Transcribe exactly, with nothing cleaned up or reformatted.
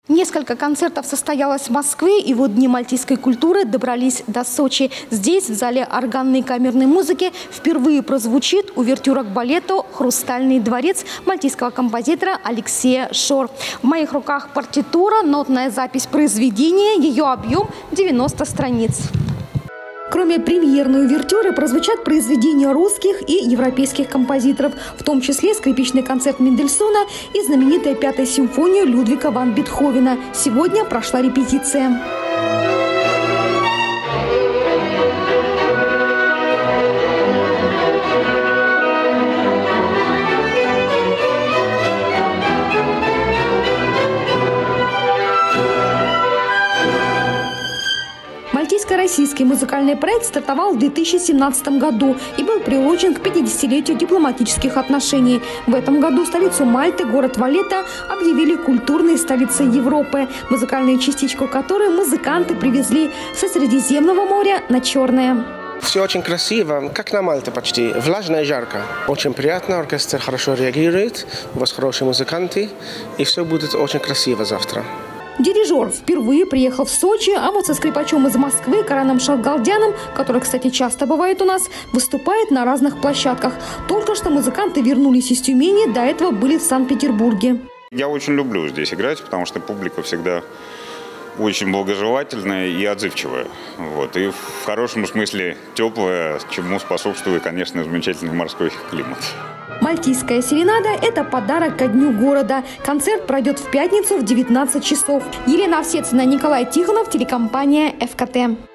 Несколько концертов состоялось в Москве, и вот Дни мальтийской культуры добрались до Сочи. Здесь, в зале органной и камерной музыки, впервые прозвучит увертюра к балету «Хрустальный дворец» мальтийского композитора Алексея Шор. В моих руках партитура, нотная запись произведения, ее объем девяносто страниц. Кроме премьерной увертюры прозвучат произведения русских и европейских композиторов, в том числе скрипичный концерт Мендельсона и знаменитая пятая симфония Людвига ван Бетховена. Сегодня прошла репетиция. Мальтийско-российский музыкальный проект стартовал в две тысячи семнадцатом году и был приурочен к пятидесятилетию дипломатических отношений. В этом году столицу Мальты, город Валетта, объявили культурной столицей Европы, музыкальную частичку которой музыканты привезли со Средиземного моря на Черное. Все очень красиво, как на Мальте почти. Влажно и жарко. Очень приятно, оркестр хорошо реагирует, у вас хорошие музыканты, и все будет очень красиво завтра. Дирижер впервые приехал в Сочи, а вот со скрипачом из Москвы Караном Шалгалдяном, который, кстати, часто бывает у нас, выступает на разных площадках. Только что музыканты вернулись из Тюмени, до этого были в Санкт-Петербурге. Я очень люблю здесь играть, потому что публика всегда очень благожелательная и отзывчивая. Вот. И в хорошем смысле теплая, чему способствует, конечно, замечательный морской климат. Мальтийская серенада – это подарок ко дню города. Концерт пройдет в пятницу в девятнадцать часов. Елена Овсецина, Николай Тихонов, телекомпания эф ка тэ.